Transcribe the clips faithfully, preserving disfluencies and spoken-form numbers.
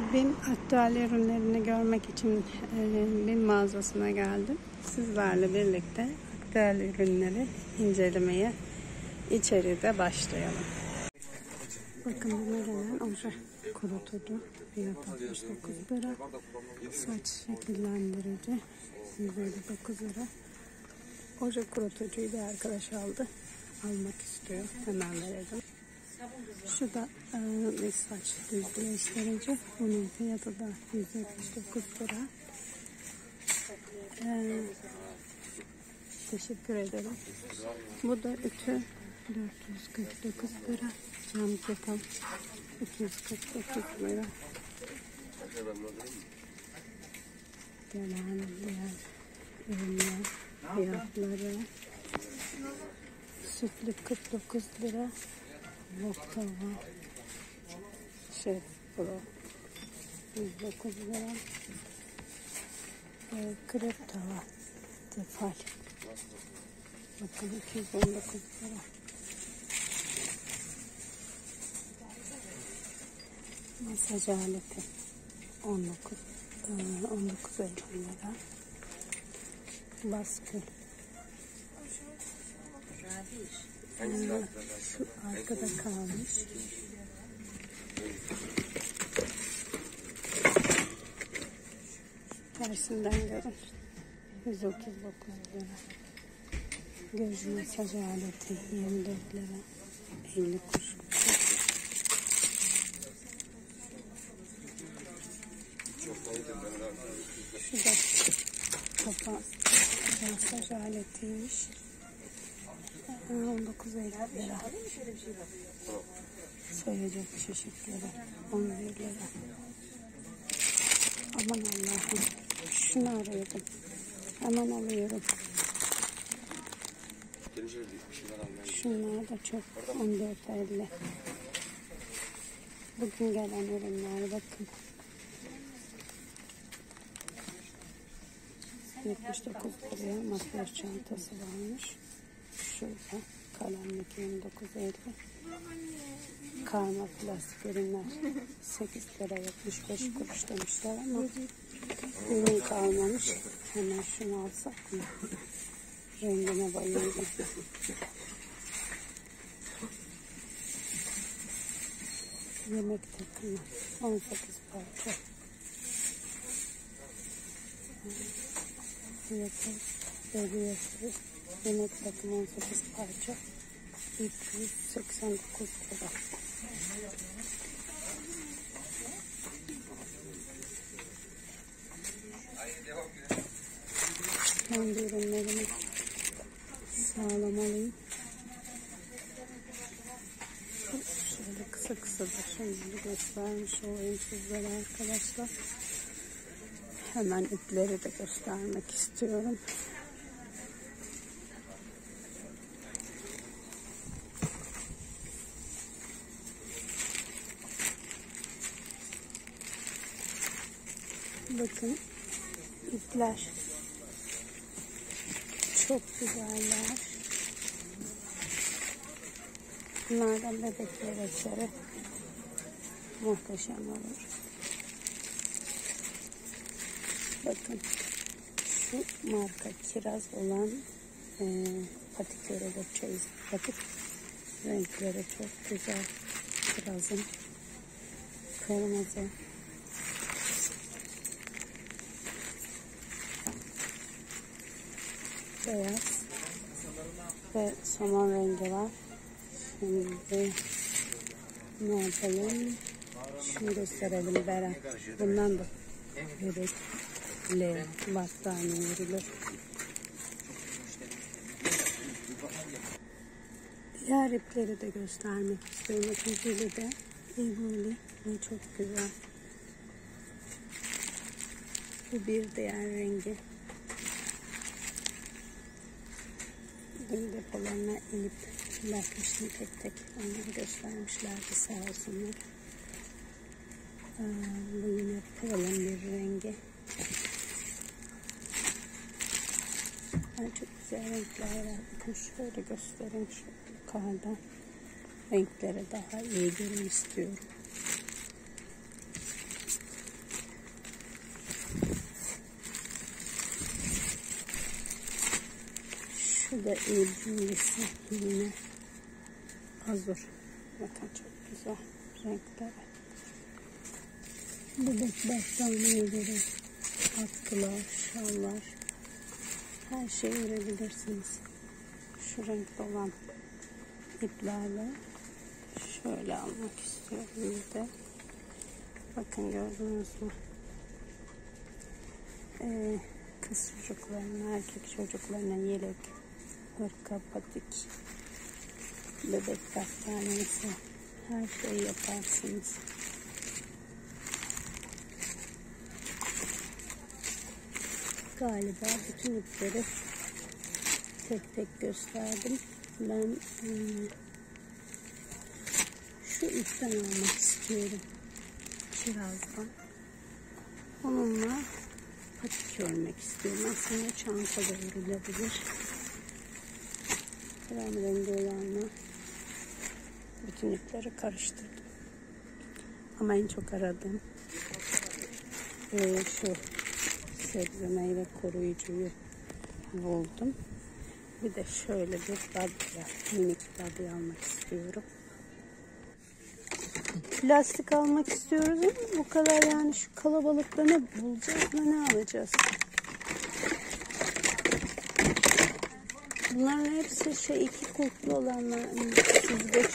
BİM aktüel ürünlerini görmek için BİM mağazasına geldim. Sizlerle birlikte aktüel ürünleri incelemeye içeride başlayalım. Bakın bana gelen oje kurutucu fiyat altmış dokuz lira. Saç şekillendirici yüz elli dokuz lira. Oje kurutucuyu bir arkadaş aldı. Almak istiyor. Hemen verelim. Şu da e, bir saç düzleştirici. Bunun fiyatı da yüz yetmiş dokuz lira. E, teşekkür ederim. Bu da ütü dört yüz kırk dokuz lira. Cam ketal iki yüz kırk dokuz lira. Gelen diğer ürünler fiyatları. Sütlük kırk dokuz lira. Voktava Şef Pro yüz dokuz lira. Ee, krep tava Tefal bakın iki yüz on dokuz lira. Masaj aleti on dokuz on dokuz elli lira. Baskül Ee, şu arkada kalmış. Tersinden görün. yüz otuz dokuz lira. Göz masaj aleti yirmi dört lira. elli kuruş. Şu da kafa masaj aletiymiş. on dokuz elli lira. Sayacak çeşitleri on bir lira. Aman Allah'ım. Şunu arıyordum. Hemen alıyorum. Şunlar da çok on dört elli. Bugün gelen ürünler bakın. yetmiş dokuz liraya makyaj çantası varmış. Şurada kalemlik yirmi dokuz elli. Karma plastik ürünler sekiz lira yetmiş beş kuruş demişler ama ürün kalmamış. Hemen şunu alsak mı? Rengine bayıldım. Yemek takımı on sekiz parça. Fiyatı belirli. Yemek takımı on sekiz parça iki yüz seksen dokuz lira. Kendi ürünlerimi sağlamalıyım. Şöyle kısa kısa da şimdi göstermiş olayım sizlere arkadaşlar. Hemen ipleri de göstermek istiyorum. Bakın ipler çok güzeller. Bunlardan bebek bebekleri muhteşem olur. Bakın şu marka kiraz olan e, patik örülü çeyiz patik. Renkleri çok güzel. Kirazın kırmızı. Beyaz ve somon rengi var. Şimdi ne yapalım? Şunu gösterelim Beren. Bundan da bebekle battaniye verilir. Diğer ipleri de göstermek istiyorum. İkincili de İbuli ve çok güzel. Bu bir diğer rengi. Bugün depolarına inip bakmıştım tek tek. Onları göstermişlerdi sağ olsunlar. Ee, bu yine pırılın bir rengi. Yani çok güzel renkler var. Bakın şöyle göstereyim şu yukarıdan. Renkleri daha iyi görün istiyorum. de elbisesi yine azur. Bakın çok güzel renkleri. Bebek battaniyeleri, atkılar, şallar, her şeyi örebilirsiniz. Şu renkte olan iplerle şöyle almak istiyorum bir de. Bakın gördünüz mü? Ee, kız çocuklarına, erkek çocuklarına yelek, hırka, patik, bebek battaniyesi, her şeyi yaparsınız. Galiba bütün ipleri tek tek gösterdim. Ben hmm, şu ipten almak istiyorum birazdan. Onunla patik örmek istiyorum. Aslında çanta da örülebilir. Krem rengi olanla bütün ipleri karıştırdım. Ama en çok aradığım e, şu sebze meyve koruyucuyu buldum. Bir de şöyle bir badya, minik badya almak istiyorum. Plastik almak istiyoruz ama bu kadar yani şu kalabalıkta ne bulacağız ve ne alacağız? Bunların hepsi şey iki kulplu olanlar. Yani süzgeç.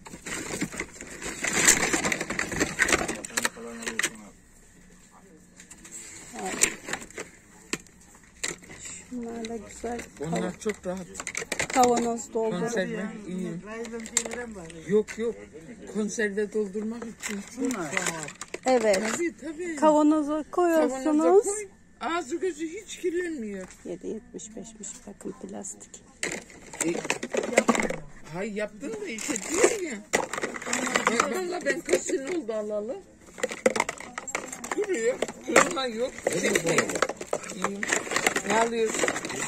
Şunlar da güzel. Onlar çok rahat. Kavanoz doldurup. Konserve iyi. Yok yok. Konserve doldurmak için çok rahat. Evet. Tabii tabii. Kavanoza koyuyorsunuz. Kavanoza koy. Ağzı gözü hiç kirlenmiyor. yedi yetmiş beşmiş bakın plastik. E, hay yaptın da işte diyor ya. Ben, valla ben kaç sene oldu alalı. Duruyor. Kırma yok. İyi. Ne alıyorsun?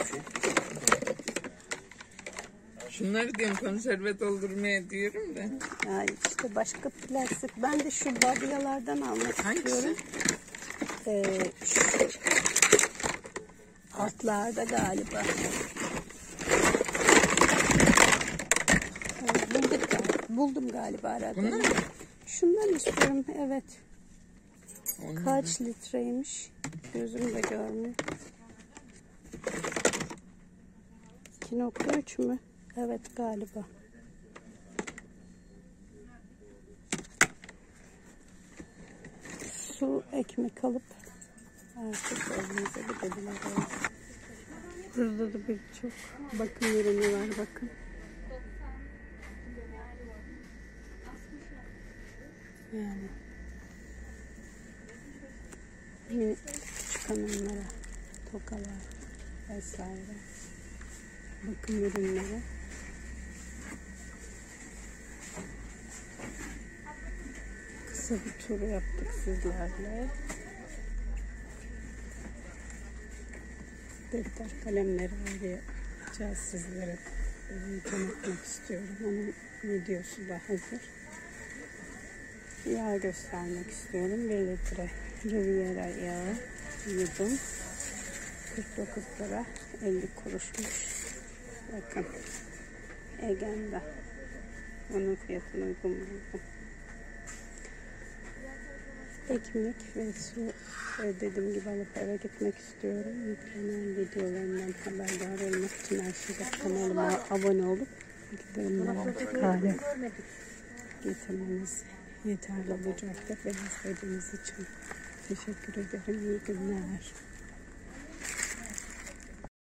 Şunları diyorum konserve doldurmaya diyorum da. Ya işte başka plastik. Ben de şu badyalardan almak Hangisi? istiyorum. Ee, şu altlarda galiba. Buldum galiba. Buldum galiba arada. Bunlar mı? Şundan istiyorum. Evet. Onlar Kaç litreymiş? Gözüm de görmüyor. iki nokta üç mü? Evet galiba. Su, ekmek alıp artık evimize gidebiliriz. Burada da birçok bakım ürünü var bakın. Yani minik küçük hanımlara tokalar vesaire bakım ürünleri. Kısa bir tur yaptık sizlerle. Defter kalemleri vereceğiz sizlere. Tanıtmak istiyorum. Onun videosu da hazır. Yağ göstermek istiyorum. bir litre Riviera yağı yudum. kırk dokuz lira elli kuruşmuş. Bakın. Ege'nde. Onun fiyatını uygun buldum. Ekmek ve su ve dediğim gibi alıp eve gitmek istiyorum. Yüklenen videolarından haberdar olmak için her şeyde kanalıma abone olup giderimleri hale getirmeniz yeterli olacaktır. Beni izlediğiniz için teşekkür ederim. İyi günler.